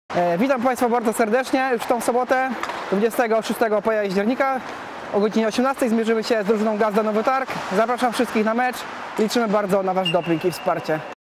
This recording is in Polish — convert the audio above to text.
Witam Państwa bardzo serdecznie. Już w tą sobotę, 26 października o godzinie 18 zmierzymy się z drużyną Gazda Nowy Targ. Zapraszam wszystkich na mecz. Liczymy bardzo na Wasz doping i wsparcie.